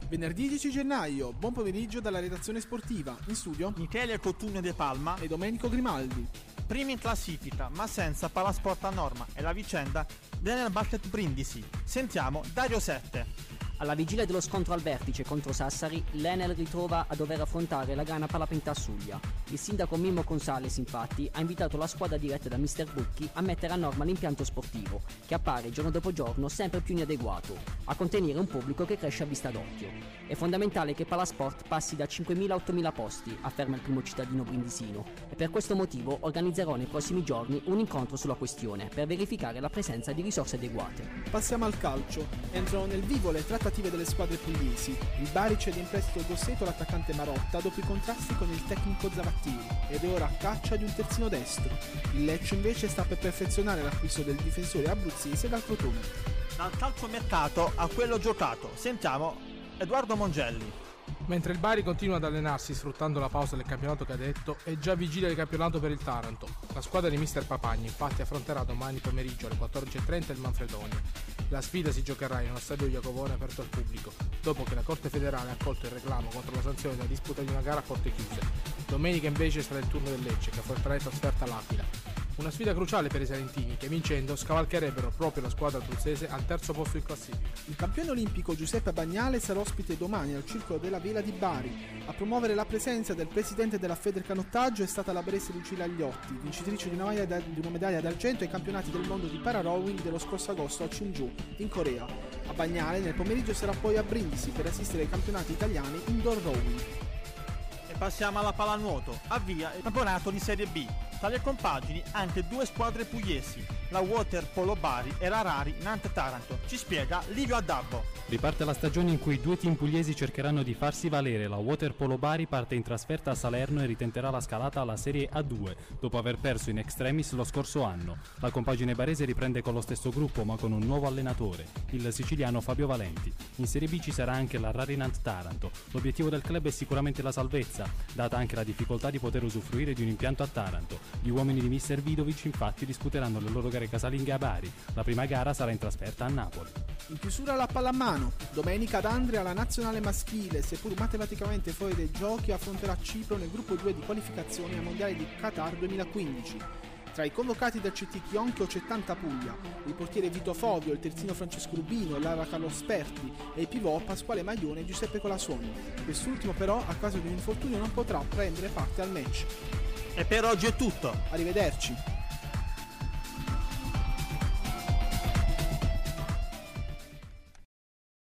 Venerdì 10 gennaio, buon pomeriggio dalla redazione sportiva. In studio Michele Cotugno De Palma e Domenico Grimaldi. Primi in classifica, ma senza palasport a norma, e la vicenda dell'Enel Basket Brindisi. Sentiamo Dario Sette. Alla vigilia dello scontro al vertice contro Sassari, l'Enel ritrova a dover affrontare la grana Palapinta Assuglia. Il sindaco Mimmo Consales, infatti, ha invitato la squadra diretta da Mr. Bucchi a mettere a norma l'impianto sportivo, che appare giorno dopo giorno sempre più inadeguato, a contenere un pubblico che cresce a vista d'occhio. È fondamentale che Palasport passi da 5.000 a 8.000 posti, afferma il primo cittadino brindisino, e per questo motivo organizzerò nei prossimi giorni un incontro sulla questione per verificare la presenza di risorse adeguate. Passiamo al calcio. Entrano nel vivo le trattative delle squadre pugliesi. Il Bari cede in prestito Gosseto l'attaccante Marotta dopo i contrasti con il tecnico Zavattini ed è ora a caccia di un terzino destro. Il Lecce invece sta per perfezionare l'acquisto del difensore abruzzese dal Crotone. Dal calciomercato a quello giocato, sentiamo Edoardo Mongelli. Mentre il Bari continua ad allenarsi sfruttando la pausa del campionato cadetto, è già vigilia del campionato per il Taranto. La squadra di mister Papagni infatti affronterà domani pomeriggio alle 14:30 il Manfredonia. La sfida si giocherà in uno stadio Iacovone aperto al pubblico, dopo che la Corte federale ha accolto il reclamo contro la sanzione della disputa di una gara a porte chiuse. Domenica invece sarà il turno del Lecce, che affronterà in trasferta l'Aquila. Una sfida cruciale per i salentini, che vincendo scavalcherebbero proprio la squadra abruzzese al terzo posto in classifica. Il campione olimpico Giuseppe Bagnale sarà ospite domani al Circolo della Vela di Bari. A promuovere la presenza del presidente della Federcanottaggio è stata la barese Lucilla Agliotti, vincitrice di una medaglia d'argento ai campionati del mondo di para-rowing dello scorso agosto a Chungju, in Corea. A Bagnale nel pomeriggio sarà poi a Brindisi per assistere ai campionati italiani indoor rowing. E passiamo alla pallanuoto, avvia il campionato di Serie B. Tra le compagini anche due squadre pugliesi, la Water Polo Bari e la Rari Nantes Taranto. Ci spiega Livio Addabbo. Riparte la stagione in cui due team pugliesi cercheranno di farsi valere. La Water Polo Bari parte in trasferta a Salerno e ritenterà la scalata alla Serie A2, dopo aver perso in extremis lo scorso anno. La compagine barese riprende con lo stesso gruppo ma con un nuovo allenatore, il siciliano Fabio Valenti. In Serie B ci sarà anche la Rari Nantes Taranto. L'obiettivo del club è sicuramente la salvezza, data anche la difficoltà di poter usufruire di un impianto a Taranto. Gli uomini di Mister Vidovic infatti disputeranno le loro gare casalinghe a Bari. La prima gara sarà in trasferta a Napoli. In chiusura la pallamano. Domenica ad Andria la nazionale maschile, seppur matematicamente fuori dai giochi, affronterà Cipro nel gruppo 2 di qualificazione ai mondiali di Qatar 2015. Tra i convocati del CT Chionchio c'è tanta Puglia, il portiere Vito Fovio, il terzino Francesco Rubino, Lara Carlo Sperti e il pivot Pasquale Maglione e Giuseppe Colasoni. Quest'ultimo però, a causa di un infortunio, non potrà prendere parte al match. E per oggi è tutto. Arrivederci.